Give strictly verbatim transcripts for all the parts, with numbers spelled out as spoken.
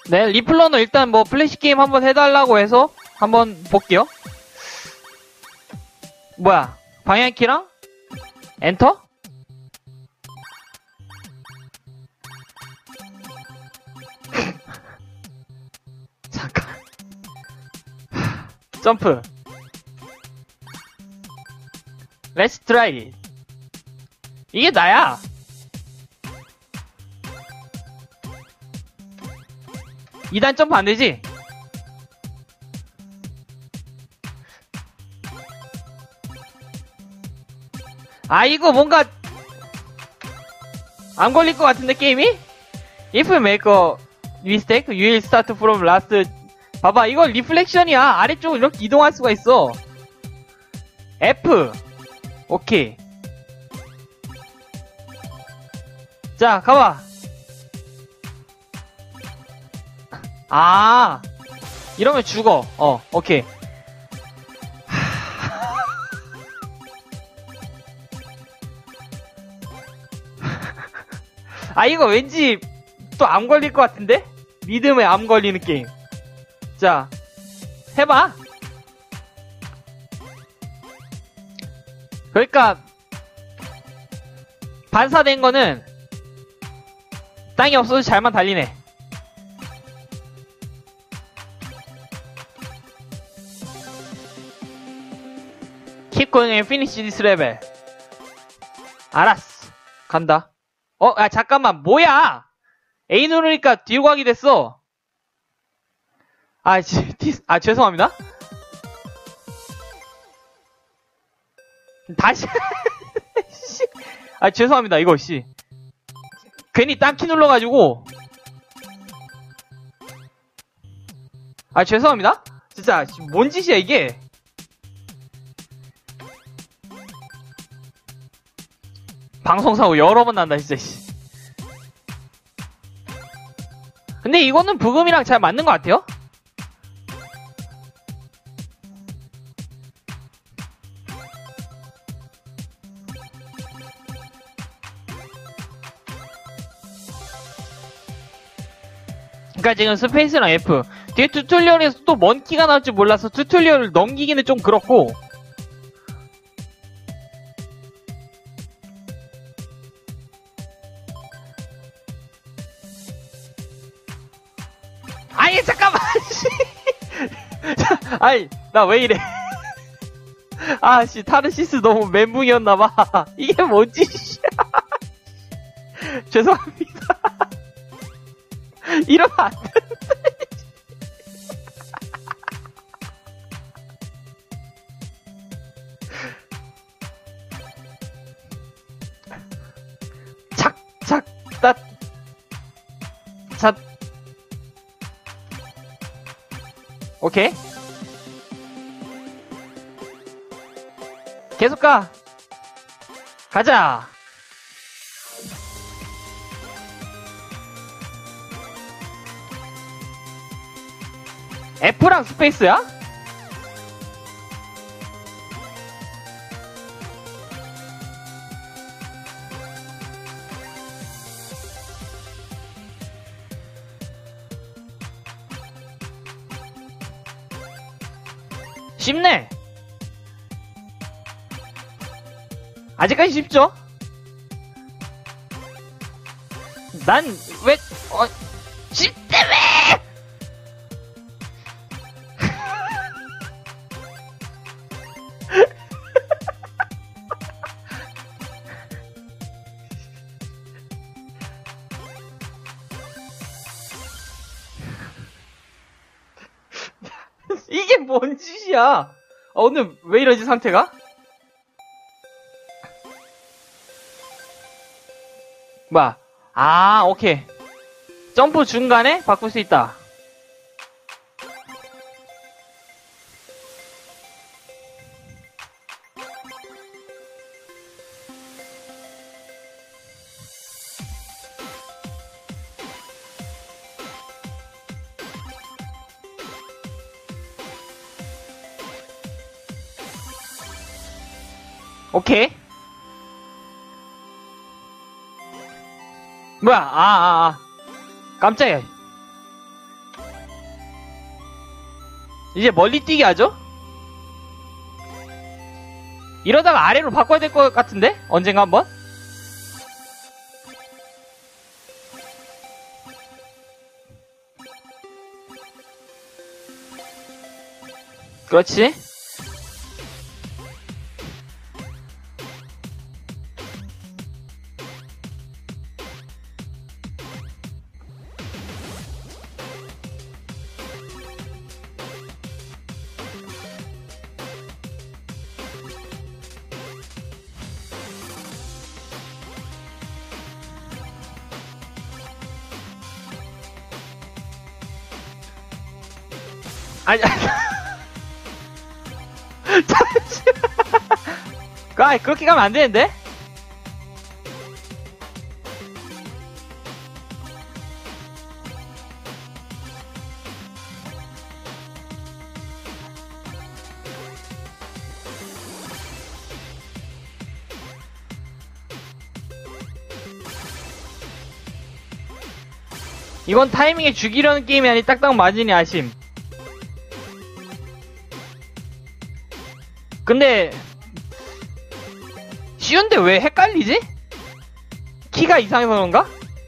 네, 리플러는 일단 뭐 플래시 게임 한번 해달라고 해서 한번 볼게요. 뭐야, 방향키랑 엔터? 잠깐. 점프. Let's try it. 이게 나야. 이 단 점프 안 되지? 아, 이거 뭔가 안 걸릴 것 같은데, 게임이? If you make a mistake, you will start from last. 봐봐, 이거 리플렉션이야. 아래쪽으로 이렇게 이동할 수가 있어. F. 오케이. 자, 가봐. 아, 이러면 죽어. 어, 오케이. 아, 이거 왠지 또 암 걸릴 것 같은데? 리듬에 암 걸리는 게임. 자, 해봐. 그러니까 반사된 거는 땅이 없어도 잘만 달리네. Keep going and finish this level. 알았어. 간다. 어, 야, 잠깐만. 뭐야? A 누르니까 뒤로 가게 됐어. 아, 지, 티, 아, 죄송합니다. 다시. 아, 죄송합니다. 이거, 씨. 괜히 딴 키 눌러가지고. 아, 죄송합니다. 진짜, 뭔 짓이야, 이게. 방송사고 여러 번 난다, 진짜, 씨. 근데 이거는 부금이랑 잘 맞는 것 같아요? 그러니까 지금 스페이스랑 F. 뒤에 튜토리얼에서 또 뭔 키가 나올지 몰라서 튜토리얼을 넘기기는 좀 그렇고. 아니, 잠깐만! 아니, 나 왜 이래. 아, 씨, 타르시스 너무 멘붕이었나봐. 이게 뭔 짓이야. 죄송합니다. 이러면 안 되는데. 착, 착, 따, 잣. 오케이. 계속 가. 가자. F랑 스페이스야? 쉽네. 아직까지 쉽죠? 난 왜, 어, 쉽다며! 이게 뭔 짓이야? 아, 오늘 왜 이러지, 상태가? 뭐야? 아, 오케이. 점프 중간에 바꿀 수 있다. 오케이. 뭐야, 아, 아, 아. 깜짝이야. 이제 멀리 뛰게 하죠? 이러다가 아래로 바꿔야 될 것 같은데? 언젠가 한번? 그렇지. 아니, 잠시만. 아, 그렇게 가면 안 되는데? 이건 타이밍에 죽이려는 게임이 아니 딱딱 맞으니 아심. 근데 쉬운데 왜 헷갈리지? 키가 이상해서 그런가?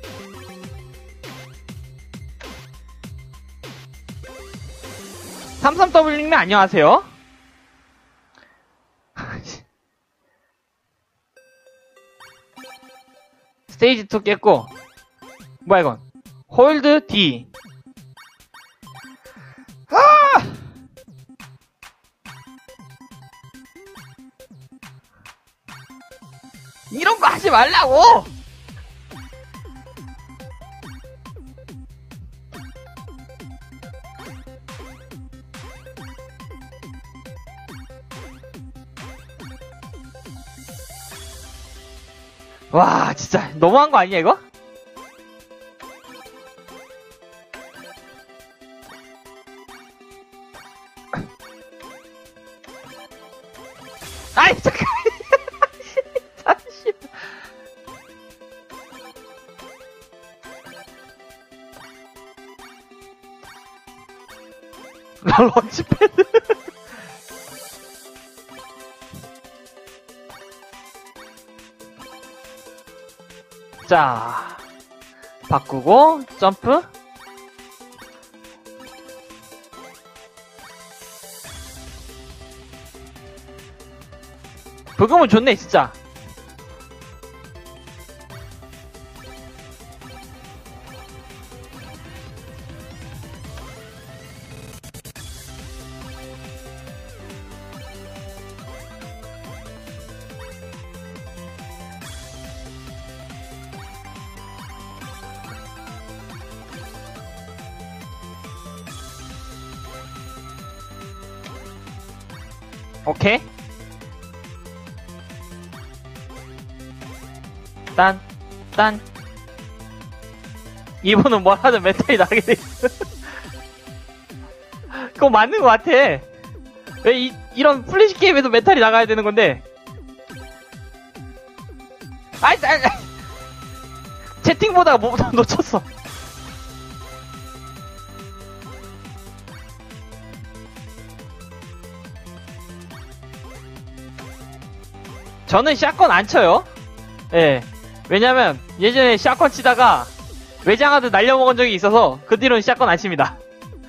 삼삼 더블유님 안녕하세요. 스테이지 투 깼고, 뭐야 이건? 홀드 D. 아! 이런 거 하지 말라고! 와, 진짜 너무한 거 아니야 이거? 아이 잠깐. 잠시만. 런치패드. 자, 바꾸고 점프. 부금은 좋네 진짜. 오케이. 딴, 딴. 이분은 뭘 하든 메탈이 나게 돼 있어. 그거 맞는 것 같아. 왜 이, 이런 플래시 게임에도 메탈이 나가야 되는 건데. 아이, 아이, 아이. 채팅 보다가 뭐 놓쳤어. 저는 샷건 안 쳐요. 예. 왜냐면 예전에 샷건 치다가 외장하드 날려먹은 적이 있어서 그 뒤로는 샷건 안 칩니다.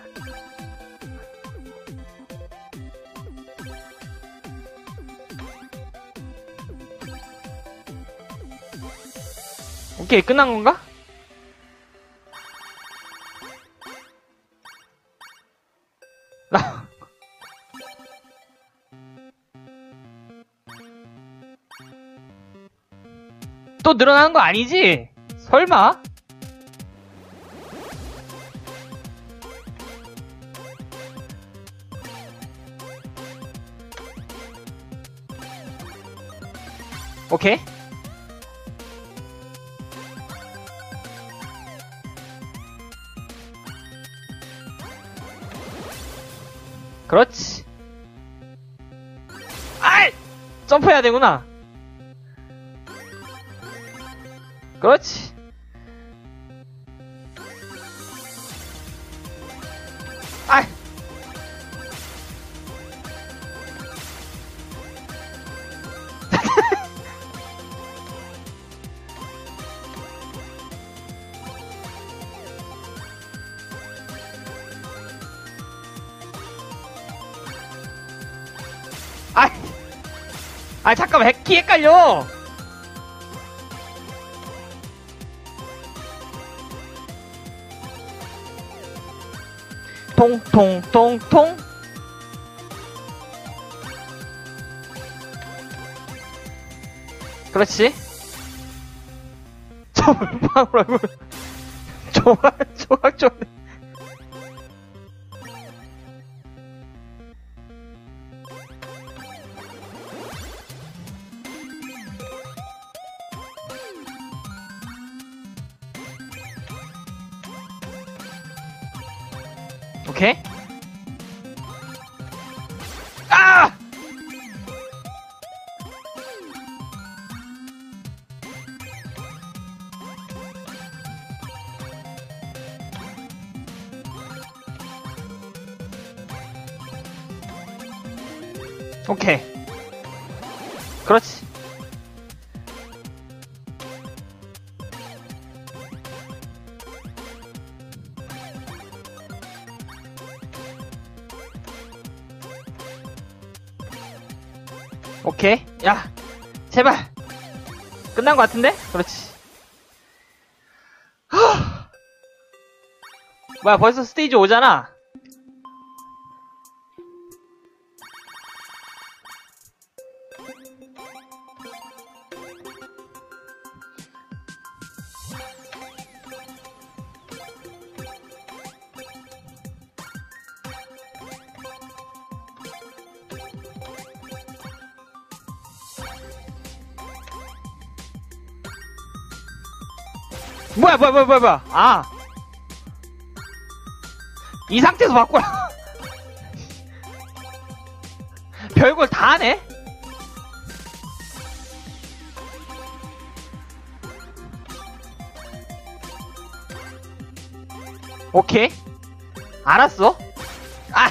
오케이, 끝난 건가? 나 또 늘어나는 거 아니지? 설마? 오케이. 그렇지. 아이! 점프해야 되구나. 그렇지. 아이! 아 잠깐만 키 헷갈려. 통통통통. 그렇지. 저 물방울하고 조각 조각 좋네. 오케이. 아! 오케이. 그렇지. 오케이. 야, 제발. 끝난 것 같은데? 그렇지. 하... 뭐야, 벌써 스테이지 오잖아. 뭐야 뭐야 뭐야 뭐야 뭐야. 아, 이 상태에서 바꿔라. 별걸 다 하네. 오케이, 알았어. 아,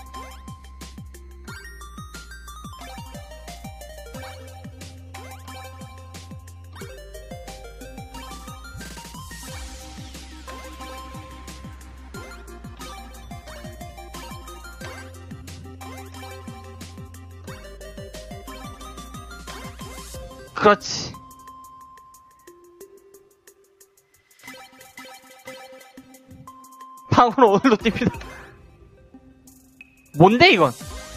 그렇지. 방울 오늘도 뜁니다. 뭔데 이건?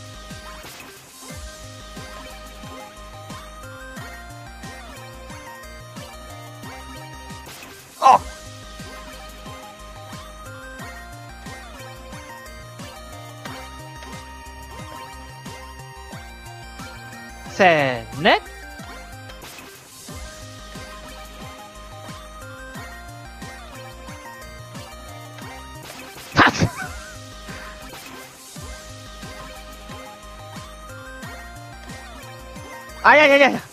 어! 셋, 넷. 아야, 야, 야, 야.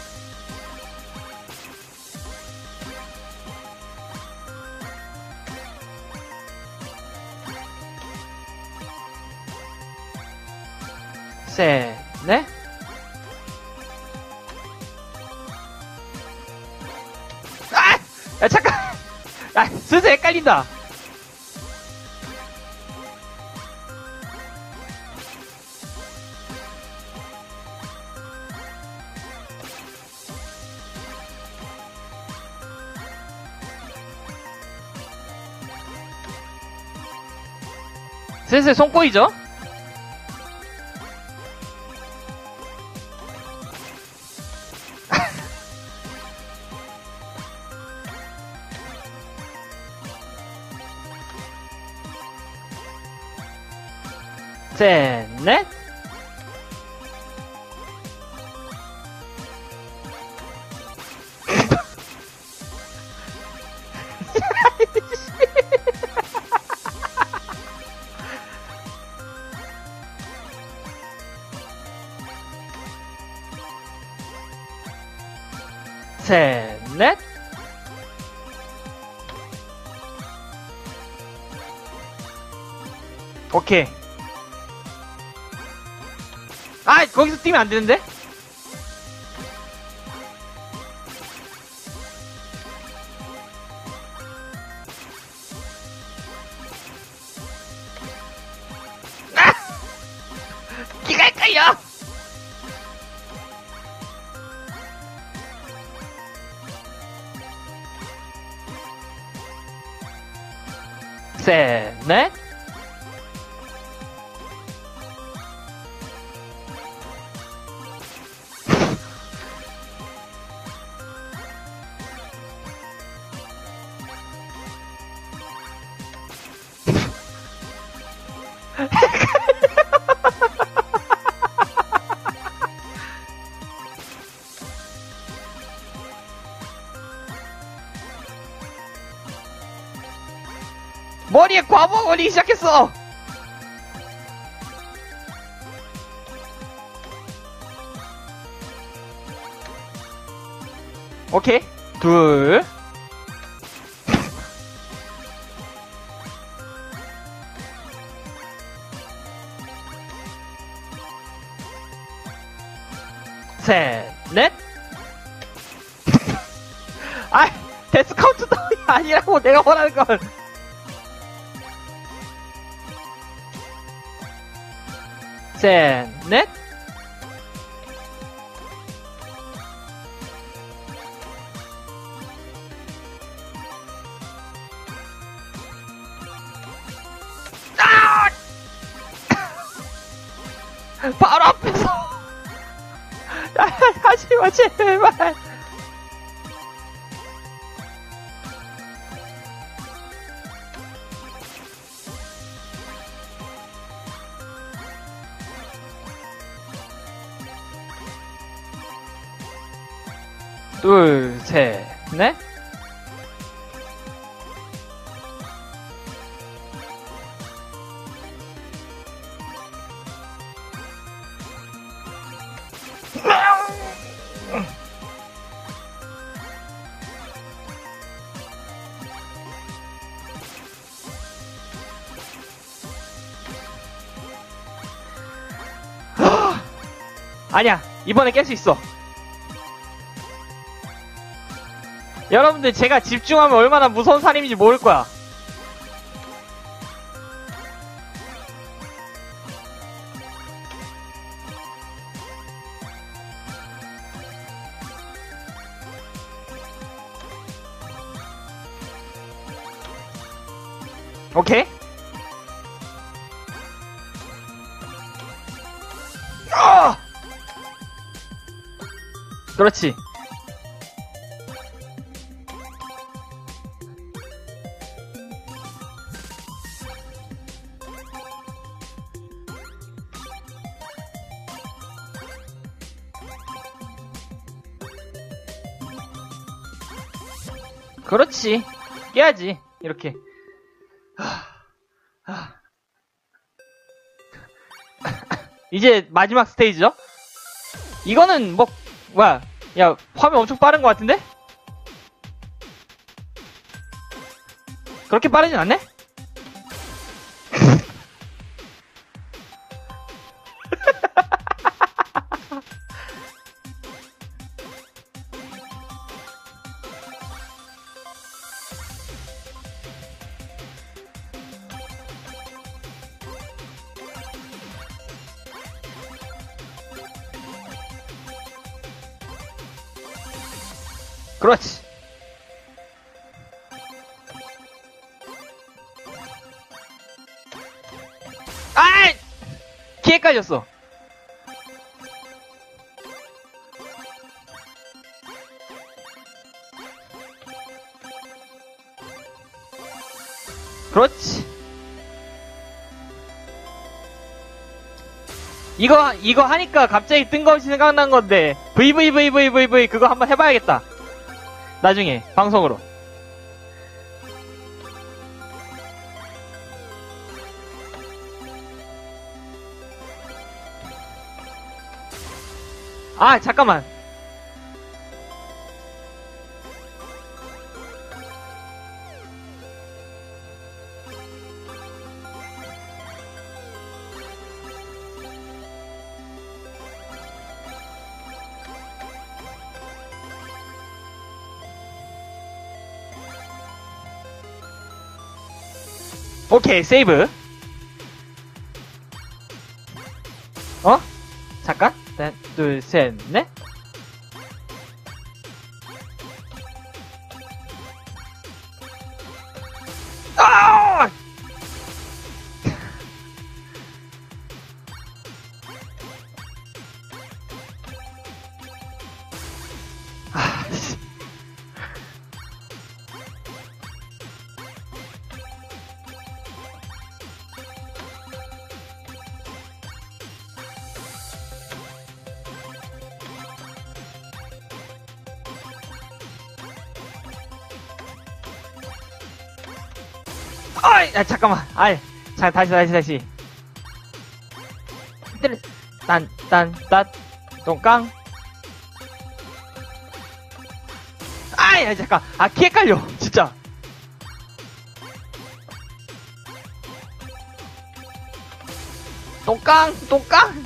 셋, 넷. 아! 야, 잠깐! 야, 슬슬 헷갈린다. 슬슬 손 꼬이죠? 셋, 넷. 셋, 넷. 오케이. 아, 거기서 뛰면 안 되는데? 아! 기가 헷갈려! 셋, 넷. 머리에 과부하 걸리기 시작했어! 오케이. 둘. 셋, 넷. 아, 데스 카운트다운이 아니라고 내가 원하는 건. 셋, 넷. 아! 바로 앞에서. 야, 하지마, 제발. 둘, 셋, 넷. 아니야, 이번에 깰 수 있어. 여러분들 제가 집중하면 얼마나 무서운 살인인지 모를 거야. 오케이? 아! 그렇지. 그렇지. 깨야지. 이렇게. 이제 마지막 스테이지죠? 이거는 뭐 뭐야, 야, 화면 엄청 빠른 것 같은데? 그렇게 빠르진 않네? 그렇지. 아이! 키 헷갈렸어. 그렇지. 이거, 이거 하니까 갑자기 뜬금없이 생각난 건데, 브이브이브이브이브이 그거 한번 해봐야겠다. 나중에, 방송으로. 아, 잠깐만. 오케이, 세이브. 어? 잠깐. 하나, 둘, 셋, 넷. 아! 어이! 야, 잠깐만. 아이, 자, 다시, 다시, 다시. 딴, 딴, 딴, 똥깡. 아이, 야, 잠깐. 아, 키 헷갈려. 진짜. 똥깡, 똥깡.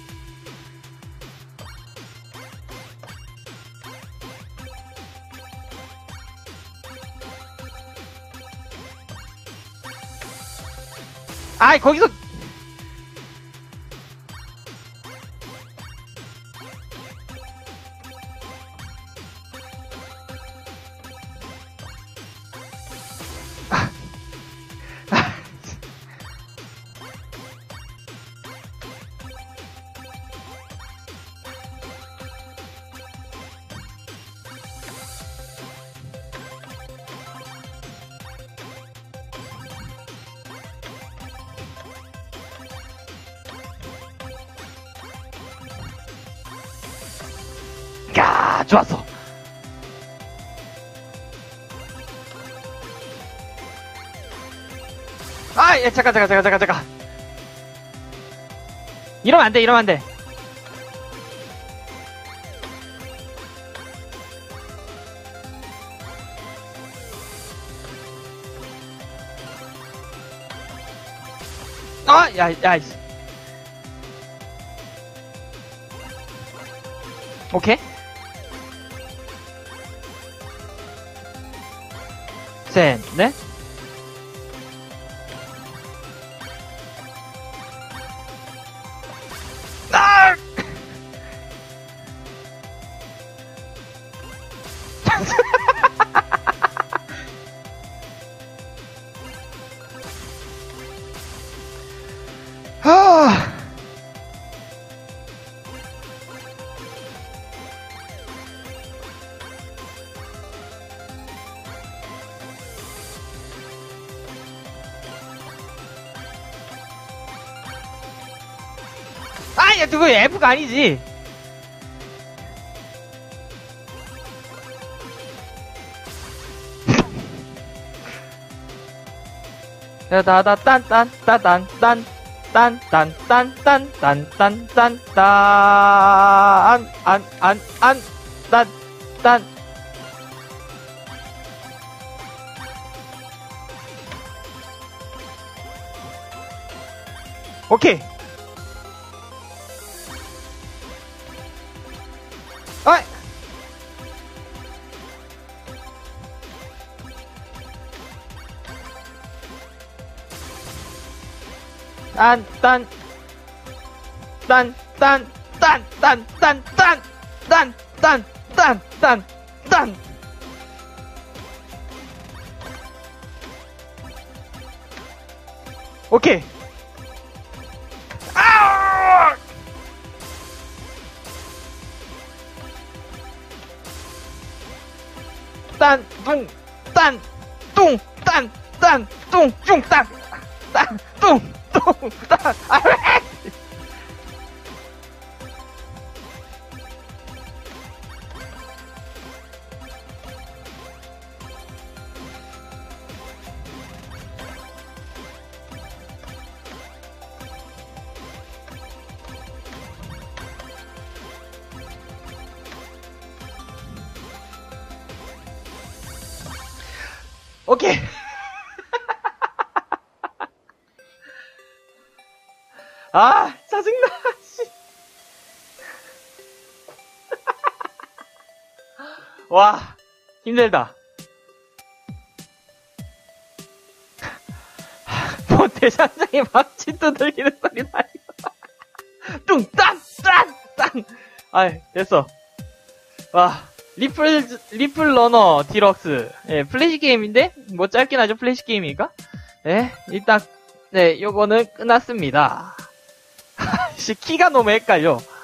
아이, 거기서. 아. 아. 야, 좋았어. 아, 예, 잠깐, 잠깐, 잠깐, 잠깐, 잠깐. 이러면 안 돼, 이러면 안 돼. 아, 야, 야, 이씨. 오케이. 셋, 넷. 아! 아. 아야, 그거 F가 아니지. 다다 딴딴 따단 딴 딴 딴 딴 딴 딴 딴 딴 딴 안 안 안 딴 딴 오케이. 어이. 딴, 딴, 딴, 딴, 딴, 딴, 딴, 딴, 딴, 딴, 딴, 딴, 딴. 오케이. 아! 딴, 뚱, 딴, 뚱, 딴, 딴, 뚱, 뚱, 딴, 딴, 뚱, 뚱, 딴, 아, 왜? 오케이. 아, 짜증나, 씨. 와, 힘들다. 뭐, 대장장이 막치 두들기는 소리 나요. 뚱, 땅, 땅, 땅. 아이, 됐어. 와, 리플, 리플 러너 디럭스. 예, 플래시 게임인데? 뭐 짧긴 하죠, 플래시 게임이니까? 예, 일단, 네, 요거는 끝났습니다. 씨, 키가 너무 헷갈려.